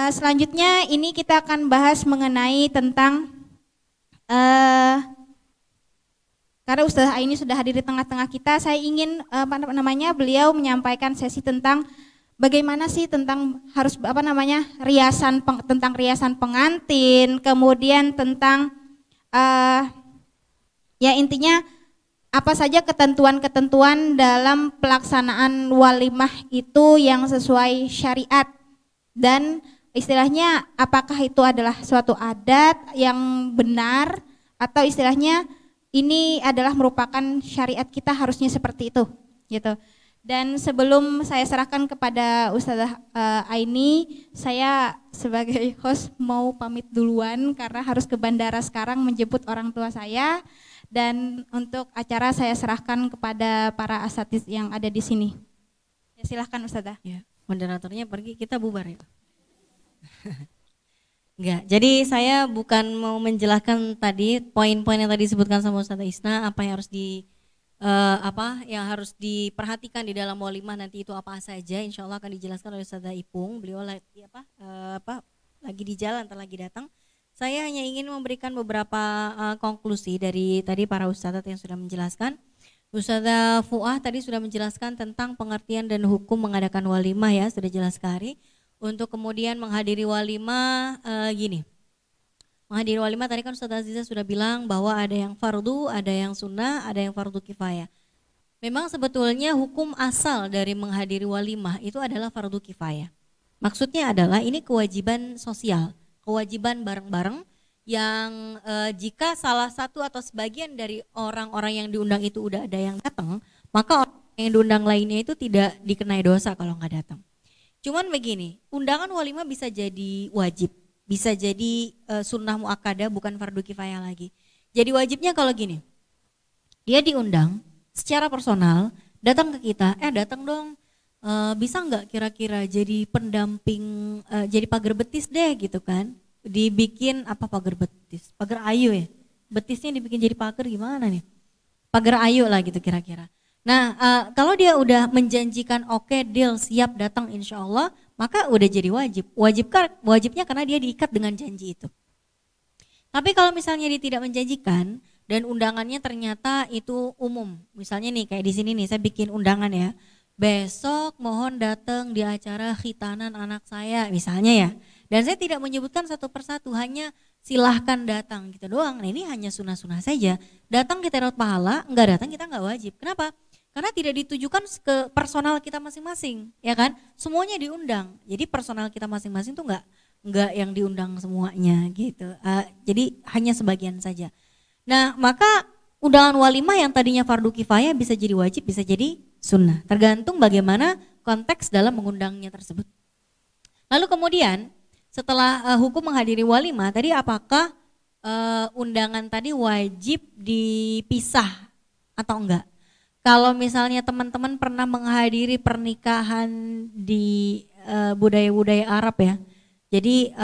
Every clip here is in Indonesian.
Selanjutnya ini kita akan bahas mengenai tentang karena Ustazah Aini sudah hadir di tengah-tengah kita, saya ingin beliau menyampaikan sesi tentang bagaimana sih tentang harus tentang riasan pengantin, kemudian tentang ya intinya apa saja ketentuan-ketentuan dalam pelaksanaan walimah itu yang sesuai syariat, dan istilahnya apakah itu adalah suatu adat yang benar atau istilahnya ini adalah merupakan syariat kita harusnya seperti itu gitu. Dan sebelum saya serahkan kepada Ustazah Aini, saya sebagai host mau pamit duluan karena harus ke bandara sekarang menjemput orang tua saya. Dan untuk acara saya serahkan kepada para asatidz yang ada di sini. Ya, silahkan Ustazah. Ya, moderatornya pergi, kita bubar ya. Enggak, jadi saya bukan mau menjelaskan tadi poin-poin yang tadi disebutkan sama Ustazah Isna, apa yang harus harus diperhatikan di dalam walimah nanti itu apa saja. Insya Allah akan dijelaskan oleh Ustazah Ipung. Beliau lagi di jalan, lagi datang. Saya hanya ingin memberikan beberapa konklusi dari tadi para ustadzat yang sudah menjelaskan. Ustazah Fuah tadi sudah menjelaskan tentang pengertian dan hukum mengadakan walimah ya, sudah jelas sekali. Untuk kemudian menghadiri walimah menghadiri walimah tadi kan Ustazah Aziza sudah bilang bahwa ada yang fardu, ada yang sunnah, ada yang fardu kifayah. Memang sebetulnya hukum asal dari menghadiri walimah itu adalah fardu kifayah. Maksudnya adalah ini kewajiban sosial, kewajiban bareng-bareng yang jika salah satu atau sebagian dari orang-orang yang diundang itu udah ada yang datang, maka orang yang diundang lainnya itu tidak dikenai dosa kalau nggak datang. Cuman begini, undangan walimah bisa jadi wajib, bisa jadi sunnah muakkadah, bukan fardu kifayah lagi. Jadi wajibnya kalau gini, dia diundang secara personal, datang ke kita, datang dong, bisa nggak kira-kira jadi pendamping, jadi pagar betis deh gitu kan. Dibikin apa pagar betis, pagar ayu ya, betisnya dibikin jadi pagar gimana nih, pagar ayu lah gitu kira-kira. Nah kalau dia udah menjanjikan oke, deal, siap datang insya Allah, maka udah jadi wajibnya karena dia diikat dengan janji itu. Tapi kalau misalnya dia tidak menjanjikan dan undangannya ternyata itu umum, misalnya nih kayak di sini nih saya bikin undangan ya, besok mohon datang di acara khitanan anak saya misalnya ya. Dan saya tidak menyebutkan satu persatu, hanya silahkan datang gitu doang. Nah ini hanya sunah-sunah saja. Datang kita dapat pahala, enggak datang kita enggak wajib. Kenapa? Karena tidak ditujukan ke personal kita masing-masing, ya kan? Semuanya diundang. Jadi personal kita masing-masing tuh enggak yang diundang semuanya gitu. Jadi hanya sebagian saja. Nah maka undangan walimah yang tadinya fardu kifayah bisa jadi wajib, bisa jadi sunnah. Tergantung bagaimana konteks dalam mengundangnya tersebut. Lalu kemudian setelah hukum menghadiri walimah tadi, apakah undangan tadi wajib dipisah atau enggak? Kalau misalnya teman-teman pernah menghadiri pernikahan di budaya-budaya Arab ya. Jadi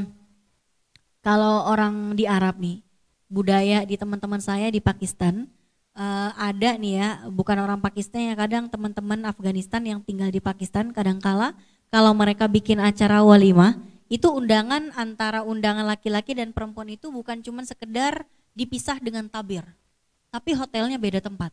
kalau orang di Arab nih, budaya di teman-teman saya di Pakistan ada nih ya, bukan orang Pakistan ya, kadang teman-teman Afghanistan yang tinggal di Pakistan kadangkala kalau mereka bikin acara walimah itu undangan antara undangan laki-laki dan perempuan itu bukan cuma sekedar dipisah dengan tabir, tapi hotelnya beda tempat.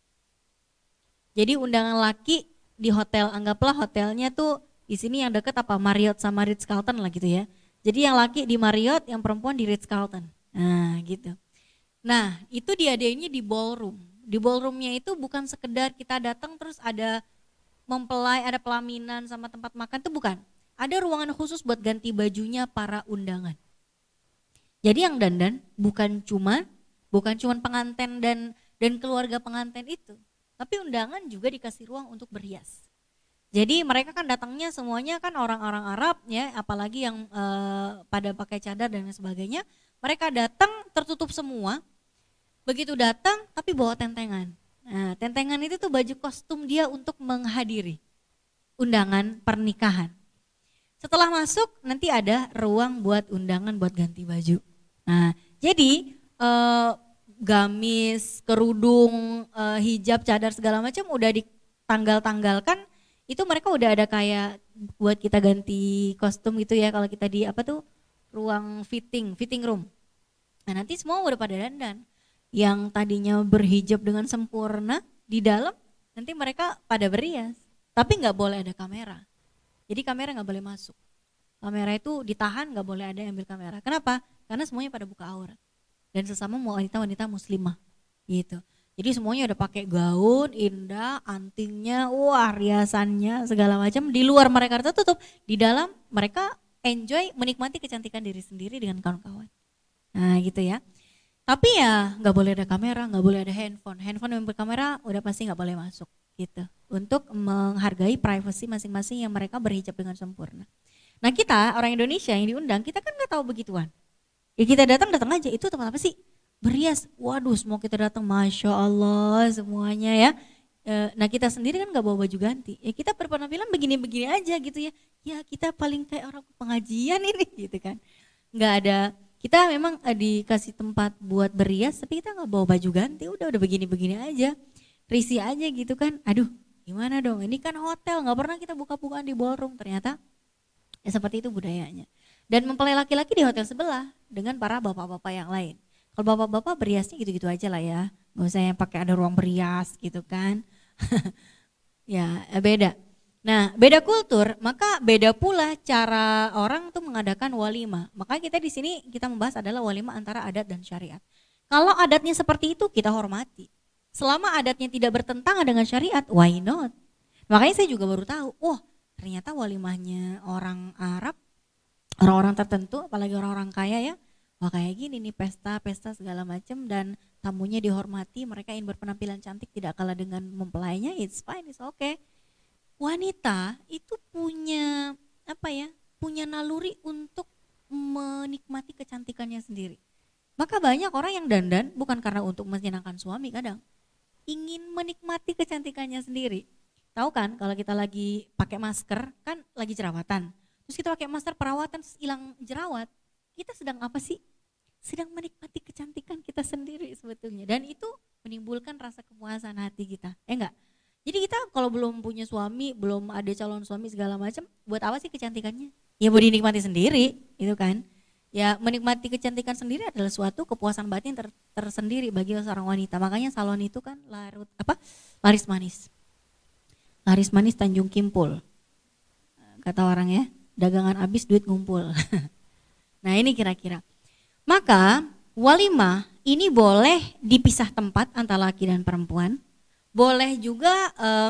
Jadi undangan laki di hotel, anggaplah hotelnya tuh di sini yang dekat apa Marriott sama Ritz-Carlton lah gitu ya. Jadi yang laki di Marriott, yang perempuan di Ritz-Carlton. Nah gitu. Nah itu diadainnya di ballroom. Di ballroomnya itu bukan sekedar kita datang terus ada mempelai, ada pelaminan sama tempat makan, itu bukan. Ada ruangan khusus buat ganti bajunya para undangan. Jadi yang dandan bukan cuma pengantin dan keluarga pengantin itu, tapi undangan juga dikasih ruang untuk berhias. Jadi mereka kan datangnya semuanya kan orang-orang Arab ya, apalagi yang pada pakai cadar dan sebagainya. Mereka datang tertutup semua. Begitu datang tapi bawa tentengan. Nah, tentengan itu tuh baju kostum dia untuk menghadiri undangan pernikahan. Setelah masuk nanti ada ruang buat undangan buat ganti baju. Nah, jadi gamis, kerudung, hijab, cadar segala macam udah ditanggal-tanggalkan itu mereka udah ada kayak buat kita ganti kostum gitu ya kalau kita di apa tuh ruang fitting room. Nah nanti semua udah pada dandan. Yang tadinya berhijab dengan sempurna di dalam nanti mereka pada berias. Tapi nggak boleh ada kamera. Jadi kamera nggak boleh masuk. Kamera itu ditahan, nggak boleh ada yang ambil kamera. Kenapa? Karena semuanya pada buka aurat. Dan sesama wanita-wanita muslimah gitu. Jadi semuanya udah pakai gaun, indah, antingnya, wah riasannya segala macam. Di luar mereka tertutup, di dalam mereka enjoy menikmati kecantikan diri sendiri dengan kawan-kawan. Nah gitu ya. Tapi ya nggak boleh ada kamera, nggak boleh ada handphone. Handphone yang berkamera udah pasti nggak boleh masuk gitu. Untuk menghargai privasi masing-masing yang mereka berhijab dengan sempurna. Nah kita orang Indonesia yang diundang, kita kan nggak tahu begituan. Ya kita datang aja, itu tempat apa sih? Berias, waduh semua kita datang, Masya Allah semuanya ya. Nah kita sendiri kan gak bawa baju ganti, ya kita berpenampilan begini-begini aja gitu ya. Ya kita paling kayak orang pengajian ini gitu kan. Gak ada, kita memang dikasih tempat buat berias tapi kita gak bawa baju ganti, udah begini-begini aja. Risih aja gitu kan, aduh gimana dong, ini kan hotel gak pernah kita buka-bukaan di ballroom. Ternyata ya seperti itu budayanya. Dan mempelai laki-laki di hotel sebelah dengan para bapak-bapak yang lain. Kalau bapak-bapak beriasnya gitu-gitu aja lah ya, nggak usah yang pakai ada ruang berias gitu kan. Ya beda. Nah beda kultur, maka beda pula cara orang tuh mengadakan walimah. Maka kita di sini kita membahas adalah walimah antara adat dan syariat. Kalau adatnya seperti itu kita hormati. Selama adatnya tidak bertentangan dengan syariat, why not? Makanya saya juga baru tahu, ternyata walimahnya orang Arab, orang-orang tertentu, apalagi orang-orang kaya ya. Wah kayak gini nih pesta segala macam dan tamunya dihormati, mereka ingin berpenampilan cantik tidak kalah dengan mempelainya, it's fine, it's okay. Wanita itu punya punya naluri untuk menikmati kecantikannya sendiri. Maka banyak orang yang dandan bukan karena untuk menyenangkan suami, kadang ingin menikmati kecantikannya sendiri. Tahu kan kalau kita lagi pakai masker kan lagi jerawatan, terus kita pakai masker perawatan terus hilang jerawat, kita sedang apa sih? Sedang menikmati kecantikan kita sendiri sebetulnya, dan itu menimbulkan rasa kepuasan hati kita, enggak? Jadi kita kalau belum punya suami, belum ada calon suami segala macam, buat apa sih kecantikannya? Ya buat dinikmati sendiri, itu kan? Ya menikmati kecantikan sendiri adalah suatu kepuasan batin tersendiri bagi seorang wanita. Makanya salon itu kan laris manis. Laris manis Tanjung Kimpul. Kata orang ya, dagangan habis duit ngumpul. Nah ini kira-kira. Maka walimah ini boleh dipisah tempat antara laki dan perempuan. Boleh juga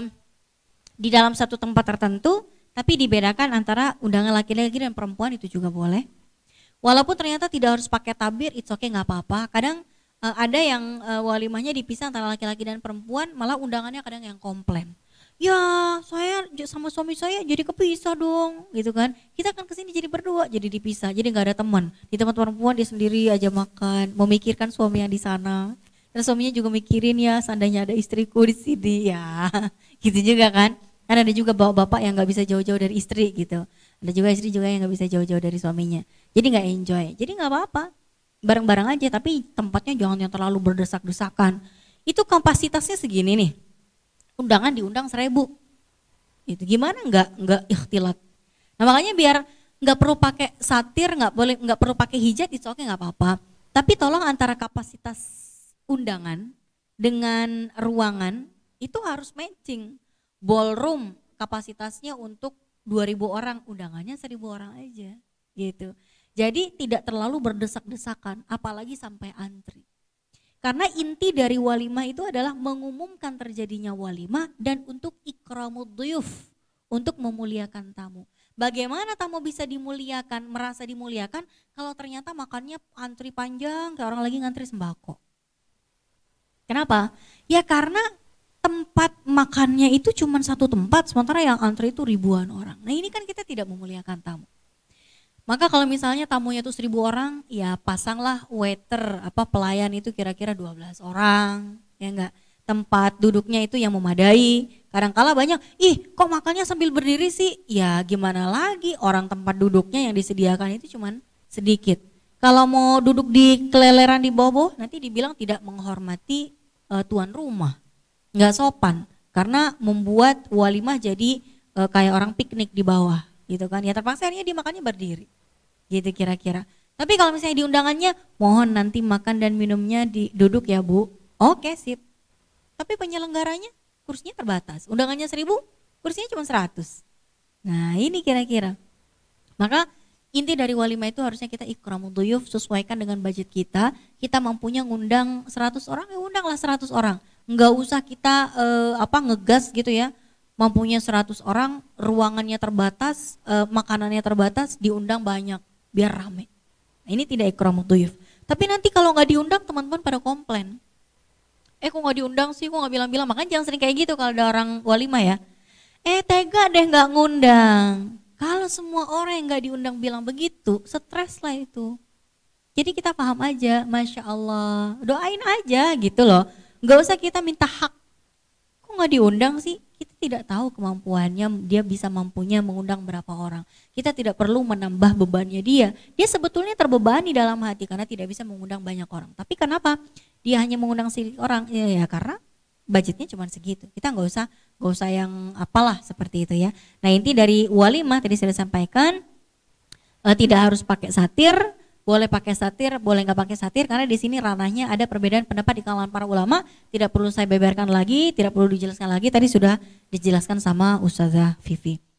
di dalam satu tempat tertentu, tapi dibedakan antara undangan laki-laki dan perempuan, itu juga boleh. Walaupun ternyata tidak harus pakai tabir, it's okay, nggak apa-apa. Kadang ada yang walimahnya dipisah antara laki-laki dan perempuan, malah undangannya kadang yang komplain. Ya saya sama suami saya jadi kepisah dong gitu kan. Kita kan kesini jadi berdua jadi dipisah, jadi nggak ada teman. Di tempat perempuan dia sendiri aja makan, memikirkan suami yang di sana. Dan suaminya juga mikirin ya seandainya ada istriku di sini ya gitu juga kan. Kan ada juga bapak-bapak yang nggak bisa jauh-jauh dari istri gitu. Ada juga istri juga yang nggak bisa jauh-jauh dari suaminya. Jadi nggak enjoy. Jadi nggak apa-apa, bareng-bareng aja tapi tempatnya jangan yang terlalu berdesak-desakan. Itu kapasitasnya segini nih. Undangan diundang 1000, itu gimana nggak ikhtilat. Nah makanya biar nggak perlu pakai satir, nggak perlu pakai hijab, itu oke nggak apa-apa. Tapi tolong antara kapasitas undangan dengan ruangan itu harus matching. Ballroom kapasitasnya untuk 2000 orang, undangannya 1000 orang aja gitu. Jadi tidak terlalu berdesak-desakan, apalagi sampai antri. Karena inti dari walimah itu adalah mengumumkan terjadinya walimah dan untuk ikramud dhuyuf, untuk memuliakan tamu. Bagaimana tamu bisa dimuliakan, merasa dimuliakan kalau ternyata makannya antri panjang kayak orang lagi ngantri sembako. Kenapa? Ya karena tempat makannya itu cuma satu tempat, sementara yang antri itu ribuan orang. Nah ini kan kita tidak memuliakan tamu. Maka kalau misalnya tamunya itu 1000 orang, ya pasanglah waiter, pelayan itu kira-kira 12 orang, ya enggak. Tempat duduknya itu yang memadai. Kadang-kala banyak, kok makannya sambil berdiri sih? Ya gimana lagi, orang tempat duduknya yang disediakan itu cuman sedikit. Kalau mau duduk di keleleran di bawah, nanti dibilang tidak menghormati tuan rumah. Enggak sopan, karena membuat walimah jadi kayak orang piknik di bawah gitu kan. Ya terpaksa akhirnya dia makannya berdiri. Gitu kira-kira. Tapi kalau misalnya di undangannya, mohon nanti makan dan minumnya duduk ya Bu. Oke sip. Tapi penyelenggaranya kursinya terbatas. Undangannya 1000, kursinya cuma 100. Nah ini kira-kira. Maka inti dari walimah itu harusnya kita ikramud duyuf, sesuaikan dengan budget kita. Kita mampunya ngundang 100 orang, ya undanglah 100 orang. Enggak usah kita ngegas gitu ya. Mampunya 100 orang, ruangannya terbatas, makanannya terbatas, diundang banyak biar rame. Nah, ini tidak ikramud duyuf. Tapi nanti kalau nggak diundang teman-teman pada komplain. Kok nggak diundang sih, kok nggak bilang-bilang. Makanya jangan sering kayak gitu kalau ada orang walimah ya. Tega deh nggak ngundang. Kalau semua orang yang nggak diundang bilang begitu, stres lah itu. Jadi kita paham aja, Masya Allah, doain aja gitu loh. Nggak usah kita minta hak. Kok nggak diundang sih? Kita tidak tahu kemampuannya, dia bisa mampunya mengundang berapa orang. Kita tidak perlu menambah bebannya dia. Dia sebetulnya terbebani dalam hati karena tidak bisa mengundang banyak orang. Tapi kenapa dia hanya mengundang sedikit orang? Ya karena budgetnya cuma segitu. Kita nggak usah yang apalah seperti itu ya. Nah inti dari walimah tadi saya sampaikan, tidak harus pakai satir. Boleh pakai satir, boleh nggak pakai satir, karena di sini ranahnya ada perbedaan pendapat di kalangan para ulama. Tidak perlu saya beberkan lagi, tidak perlu dijelaskan lagi. Tadi sudah dijelaskan sama Ustazah Vivi.